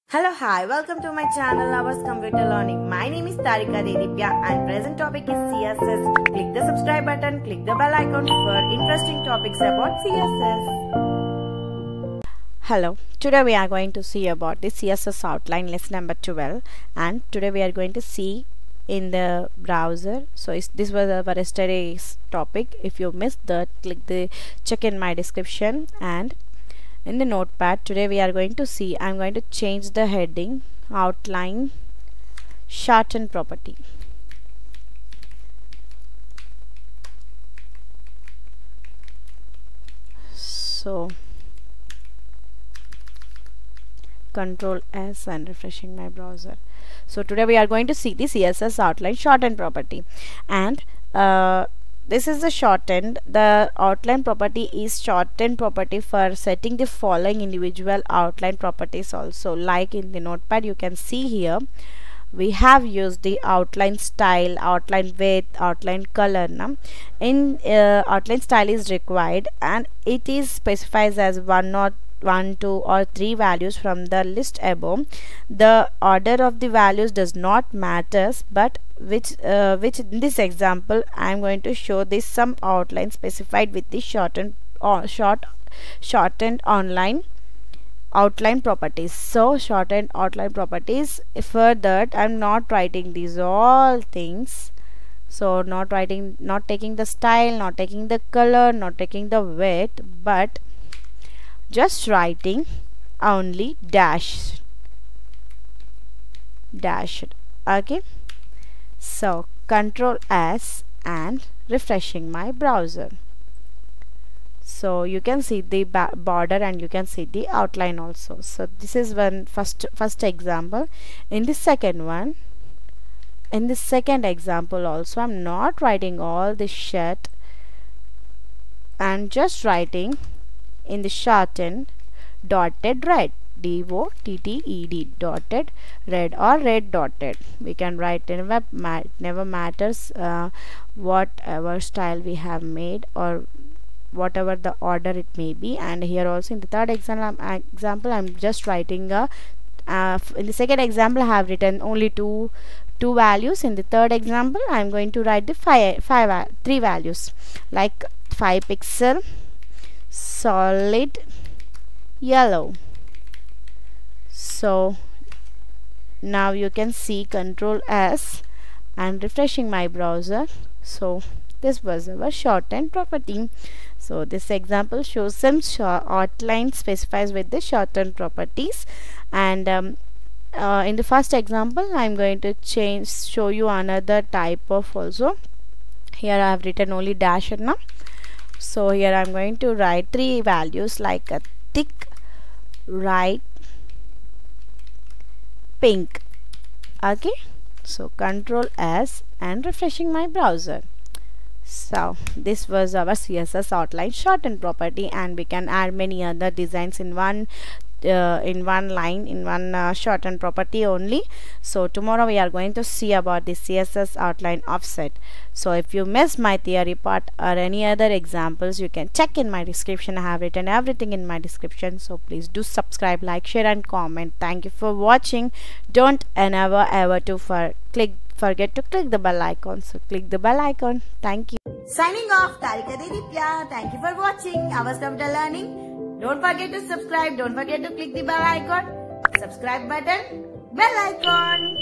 Hello, hi, welcome to my channel Hours Computer Learning. My name is Tarika Dedipya and present topic is CSS. Click the subscribe button, click the bell icon for interesting topics about CSS. Hello, today we are going to see about the CSS outline lesson number 12, and today we are going to see in the browser. So this was our yesterday's topic. If you missed that, check in my description. And in the notepad, today we are going to see, I'm going to change the heading outline shorten property. So Control S and refreshing my browser. So today we are going to see the CSS outline shorten property, and this is the shortened. The outline property is shortened property for setting the following individual outline properties also. Like in the notepad, you can see here we have used the outline style, outline width, outline color. In outline style is required, and it is specifies as 1, 2 or 3 values from the list above. The order of the values does not matter, but which in this example I am going to show this some outline specified with the shortened online outline properties. So shortened outline properties, for that I am not writing these all things. So not taking the style, not taking the color, not taking the width, but just writing only dashed. Okay, so Control S and refreshing my browser. So you can see the border and you can see the outline also. So this is one first example. In the second one, in the second example also, I'm not writing all this shit and just writing in the shortened dotted red, DOTTED, dotted red or red dotted. We can write never matters whatever style we have made or whatever the order it may be. And here also in the third example I'm just writing in the second example I have written only two values. In the third example I'm going to write the three values, like 5 pixel solid yellow. So now you can see Control S and refreshing my browser. So this was our shortened property. So this example shows some outline specifies with the shortened properties. And in the first example I'm going to show you another type of also. Here I have written only dash now. So here I'm going to write 3 values, like a thick, right, pink. Okay, so Control S and refreshing my browser. So this was our CSS outline shorten property, and we can add many other designs in one line, in one shorten property only. So tomorrow we are going to see about the CSS outline offset. So if you missed my theory part or any other examples, you can check in my description. I have written everything in my description. So please do subscribe, like, share and comment. Thank you for watching. Don't ever to forget to click the bell icon. So click the bell icon. Thank you. Signing off, Tarika Dedipya. Thank you for watching Hours Computer Learning. Don't forget to subscribe. Don't forget to click the bell icon. Subscribe button, bell icon.